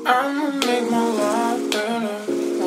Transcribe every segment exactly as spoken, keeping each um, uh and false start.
I'ma make my life better.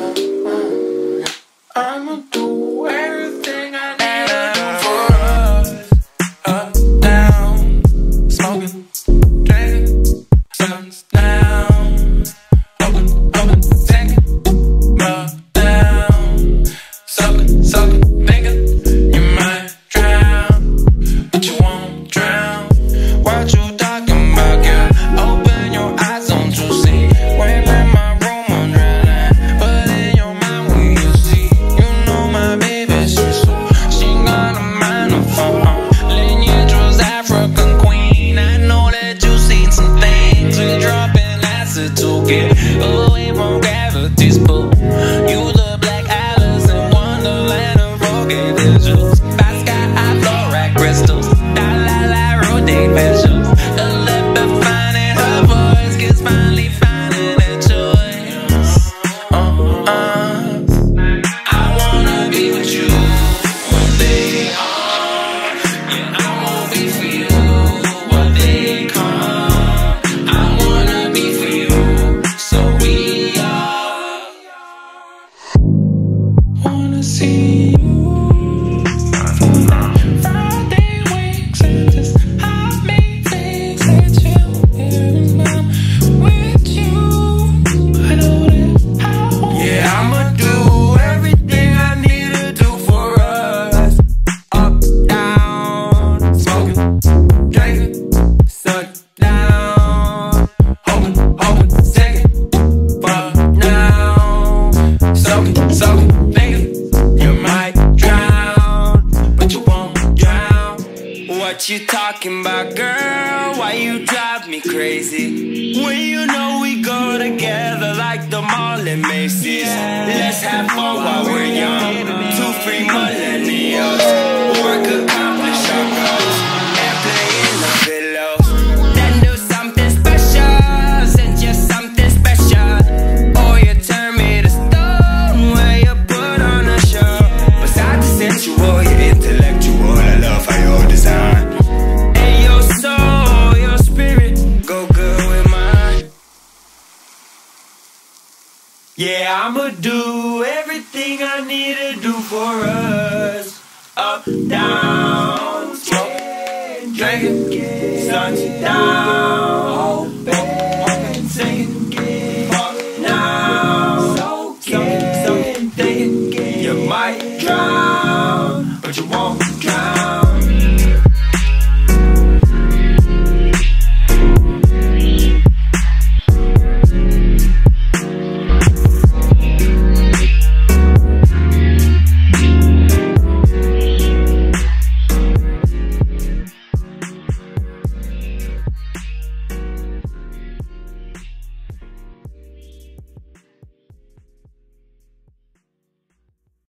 I'ma do everything I need to do for us. Up, down, smoking, drinking, sun's down. Hoping, hoping, taking, up, down. Soaking, soaking, thinking you might drown, but you won't drown. What you talking about, girl? Open your eyes, don't you see? When in my room, I'm drowning, but in your mind, when you see, you know my baby, she's so, she got a mind of her own. Lineage was African queen. I know that you seen some things. We dropping acid to get away from gravity's pull. You the Black Alice in Wonderland of broken visuals. By sky high fluorite crystals, la la la rotate visuals. Electrifying her voice, kids finally finding their choice. Uh, uh. I wanna be with you when they are. Yeah, I won't be for you when they come. I wanna be for you, so we are. Wanna see you. Friday wakes and just hot me things that you and I'm with you. I know that I want. Yeah, I'ma do everything I need to do for us. Up, down, smoking, drinking, sun down. Hoping, hoping, taking, fuck now. Soaking, soaking, thinking you might drown, but you won't drown. What you talking about, girl? Why you drive me crazy? When you know we go together like the mall and Macy's. Let's have fun while we're young. Two free millennials. Work accomplish our goals and play in the pillows. Then do something special, send you something special. Or you turn me to stone where you put on a show. Besides the sensual, you're intellectual. I love how you're designed. And your soul, your spirit, go good with mine. Yeah, I'ma do everything I need to do for us. Up, down, smoking, drinking, sun's down.